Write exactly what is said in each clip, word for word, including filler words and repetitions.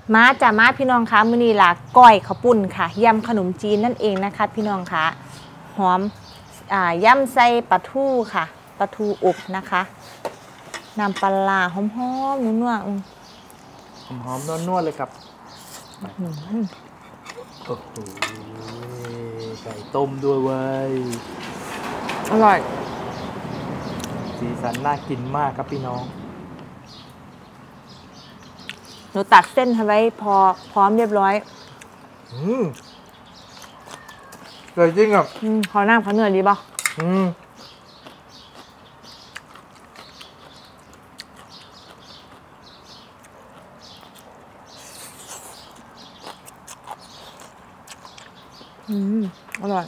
มาจ่ามาพี่น้องคะมื้อนี้ล่ะก้อยข้าวปุ้นค่ะยำขนมจีนนั่นเองนะคะพี่น้องคะหอมอ่ายำใส่ปลาทูค่ะปลาทูอบนะคะน้ำปลาหอมๆนัวๆหอมๆนวลๆเลยครับโอ้โหไก่ต้มด้วยเว้ยอร่อยสีสันน่ากินมากครับพี่น้องหนูตัดเส้นไว้พอพร้อมเรียบร้อยอืมเลยจริงอ่ะอืมขอน้ำขอเนื้อดีป่ะอืมอืมอร่อย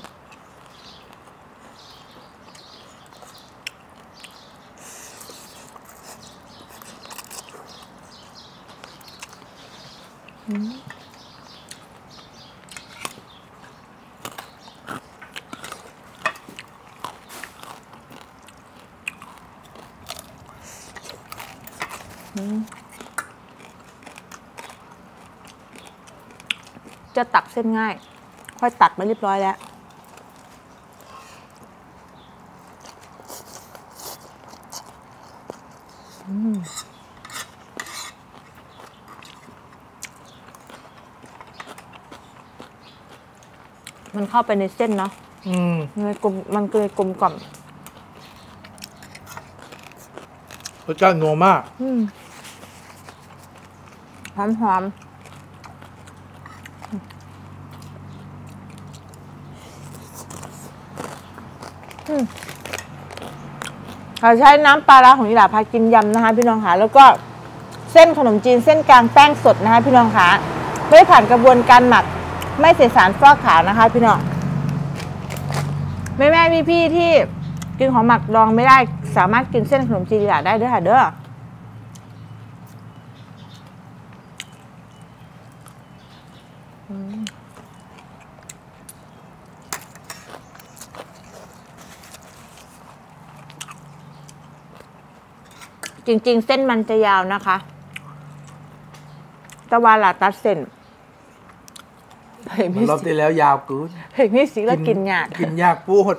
อืมจะตักเส้นง่ายค่อยตัดมาเรียบร้อยแล้วมันเข้าไปในเส้นเนาะมันเลยกลมมันเลยกลมกล่อมรสชาตินัวมากหอมหอมเราใช้น้ำปลาร้าของยี่หร่าพากินยำนะคะพี่น้องค่ะแล้วก็เส้นขนมจีนเส้นกลางแป้งสดนะคะพี่น้องค่ะไม่ผ่านกระบวนการหมักไม่ใส่สารฟอกขาวนะคะพี่น้องแม่แม่พี่พี่ที่กินของหมักดองไม่ได้สามารถกินเส้นขนมจีนยี่หร่าได้ด้วยค่ะเด้อจริงๆเส้นมันจะยาวนะคะตะวันละตัดเส้นรอบที่แล้วยาวกูเห็นนี่สิแล้วกินยากกินยากปูหด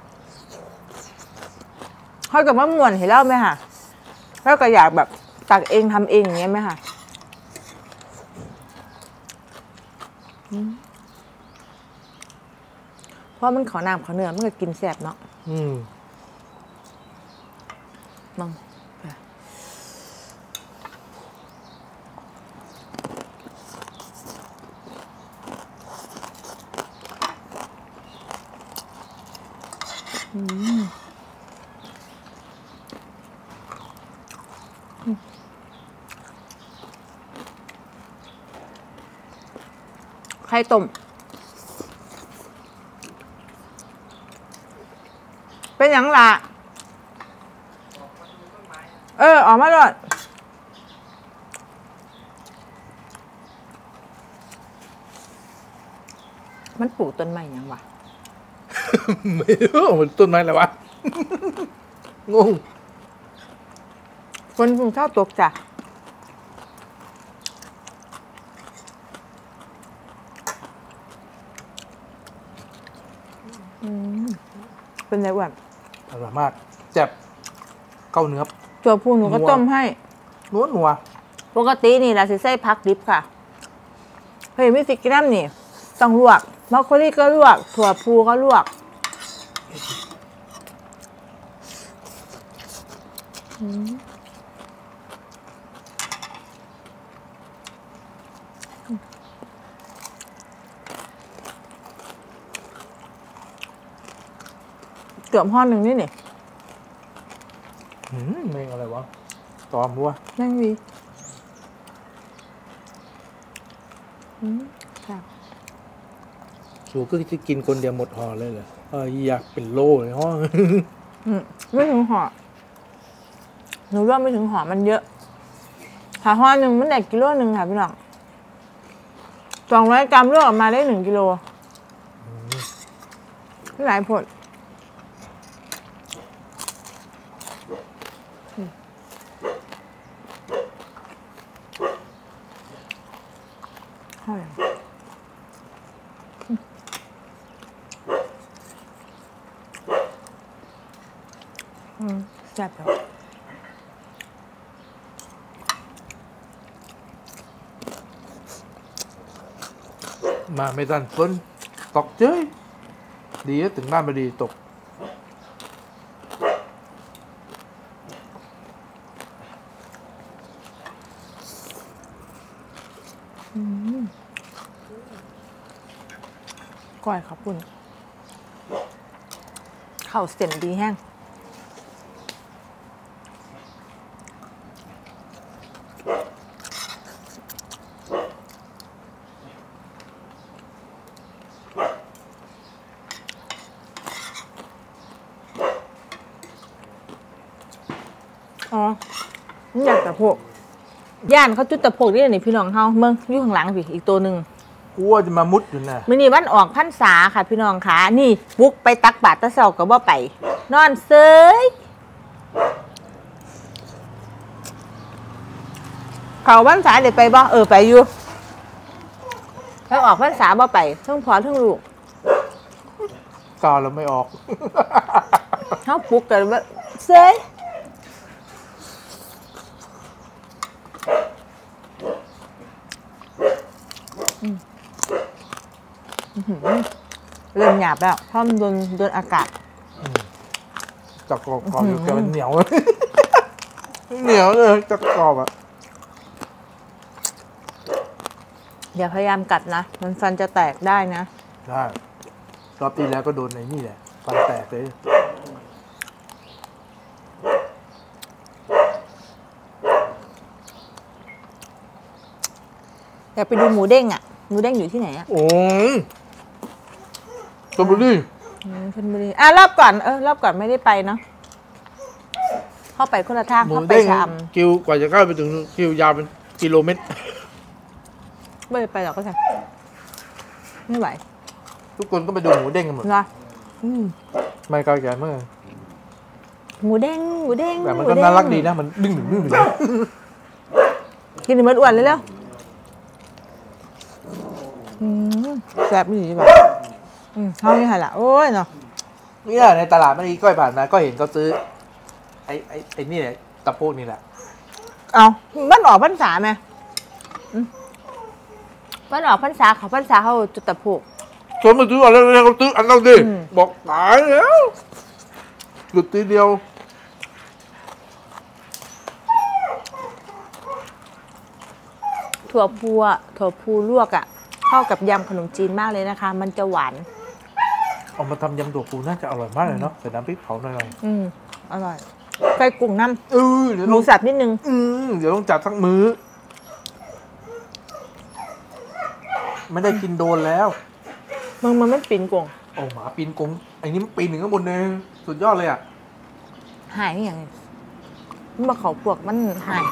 เขากับมะม่วนเห็นเล่าไหมคะแล้วก็อยากแบบตักเองทำเองอย่างเงี้ยไหมคะเพราะมันขอน้ำขอเนื้อมันก็กินแซ่บเนาะอืมมองไข่ต้มเป็นอย่างล่ะเออออกมาเลยมันปลูกต้นไม้ยังวะไม่รู้มันต้นไม้อะไรวะงงคนกรุงชอบตกจ้ะเป็นไรแบบอร่อยมากแจ่บเก้าเนื้อตัวผู้หนูก็ต้มให้นัวนัวปกตินี่เราใส่พักดิบค่ะเฮ้ยไม่สิกินน้ำนี่ต้องลวกบรอกโคลีก็ลวกถั่วพูก็ลวกเกือบห่อหนึ่งนี่นี่หืมไม่อะไรวะตอมวัวแม่งวีอืมค่ะสูก็จะกินคนเดียวหมดห่อเลยเหรอเอออยากเป็นโล่เลยห่อไม่ถึงห่อหนูว่าไม่ถึงห่อมันเยอะถ้าห่อหนึ่งมันได้กิโลหนึ่งค่ะพี่น้องสองร้อยกรัมลวกออกมาได้หนึ่งกิโลไม่หลายผลใช่อืมแซ่บแล้วมาไม่ทันฝนตกเจ้ยดีถึงบ้านพอดีตกก้อยครับคุณข้าวเส้นดีแห้งอ๋อนี่อยากตะโพกย่านเขาจุดตะโพกนี่นี่พี่น้องเฮาเมืองอยู่ข้างหลังพี่อีกตัวหนึ่งกลัวจะมามุดอยู่นะมื้อนี้วันออกพรรษาค่ะพี่น้องค่ะนี่บุกไปตักบาตรตะเช้าก็บ่ไปนอนเซยเขาพรรษาได้ไปบ่เออไปอยู่แล้วออกพรรษาบ่ไปทั้งพ่อทั้งลูกกาวเราไม่ออกเฮาปลุกกันว่าเซยเริ่มหยาบแล้วเพราะมันโดนโดนอากาศจักกรอบกรอบอยู่แกมันเหนียวเหนียวเลยจักกรอบอ่ะอย่าพยายามกัดนะมันฟันจะแตกได้นะได้รอบที่แล้วก็โดนในนี่แหละฟันแตกเลยอยากไปดูหมูเด้งอ่ะหมูเด้งอยู่ที่ไหนอ่ะโอ้ยชลบุรีชลบุรีอ่ะรอบก่อนเออรอบก่อนไม่ได้ไปเนาะเข้าไปคนละทางเข้าไปชามคิวกว่าจะเข้าไปถึงคิวยาวเป็นกิโลเมตรไม่ได้ไปหรอกก็ใช่ไม่ไหวทุกคนก็ไปดูหมูเด้งกันหมดเหรอไม่ไกลแก่เมื่อหมูเด้งหมูเด้งแต่มันก็น่ารักดีนะมันดึงดึงดึงดึงกินเหมือนอ้วนเลยแล้วแซ่บดีป่ะอืมเขานี่ค่ะล่ะโอ้ยเนาะนี่ในตลาดเมื่อกี้ก้อยผ่านมาก็เห็นเขาซื้อไอ้ไอ้ไอ้นี่แหละตะโพกนี่แหละเอาบ้านออกพรรษาไหมบ้านออกพรรษาเขาพรรษาเขาจุดตะโพกชวนมาซื้ออะไรเขาซื้ออันนั้นดิบอกตายแล้วหลุดทีเดียวถั่วพูอ่ะถั่วพูลวกอ่ะเข้ากับยำขนมจีนมากเลยนะคะมันจะหวานเอามาทำยำถั่วพูน่าจะอร่อยมากเลยเนาะใส่น้ำพริกเผาหน่อยอืมอร่อยใส่กุ้งน้ำเออเดี๋ยวหมูสับนิดนึงอืมเดี๋ยวต้องจัดทั้งมื้อไม่ได้กินโดนแล้วมันมันไม่ปีนกุ้งโอ้หมาปีนกุ้งไอ้นี่มันปีนถึงข้างบนเลยสุดยอดเลยอ่ะหายอย่างนี้มันมาเขาพวกมันหาย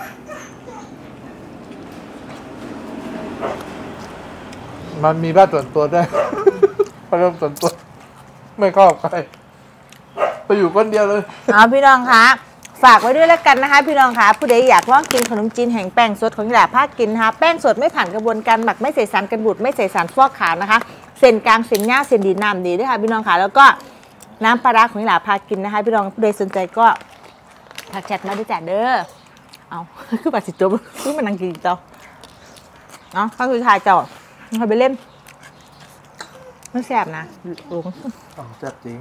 มันมีบ้านส่วนตัวด้วยพอเริ่มส่วนตัวไม่เข้าใครไปอยู่คนเดียวเลยเอาพี่น้องคะฝากไว้ด้วยแล้วกันนะคะพี่น้องคะผู้ใดอยากลองกินขนมจีนแห่งแป้งสดของหลาภาคกินนะคะแป้งสดไม่ผ่านกระบวนการหมักไม่ใส่สารกันบูดไม่ใส่สารฟอกขาวนะคะเส้นกลางเส้นหญ้าเส้นดีน้ำดีด้วยค่ะพี่น้องคะแล้วก็น้ำปลาร้าของหลาภาคกินนะคะพี่น้องผู้ใดสนใจก็ทักแชทมาด้วยจ้ะเด้อเอาคือปัดสิจบคือมันนั่งกินเจ้าเนาะก็คือชายเจ้าเขาไปเล่นมันแสบนะลุงแซ่บจริง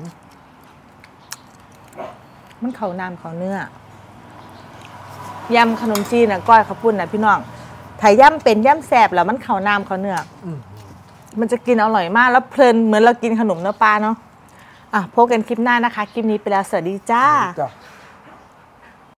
มันเขาน้ำเขาเนื้อยำขนมจีนน่ะก้อยข้าวปุ้นน่ะพี่น้องถ้าย่ำเป็นย่ำแสบแล้วมันเขาน้ำเขาเนื้อมันจะกินอร่อยมากแล้วเพลินเหมือนเรากินขนมเนื้อปลาเนาะอ่ะพบกันคลิปหน้านะคะคลิปนี้ไปแล้วสวัสดีจ้า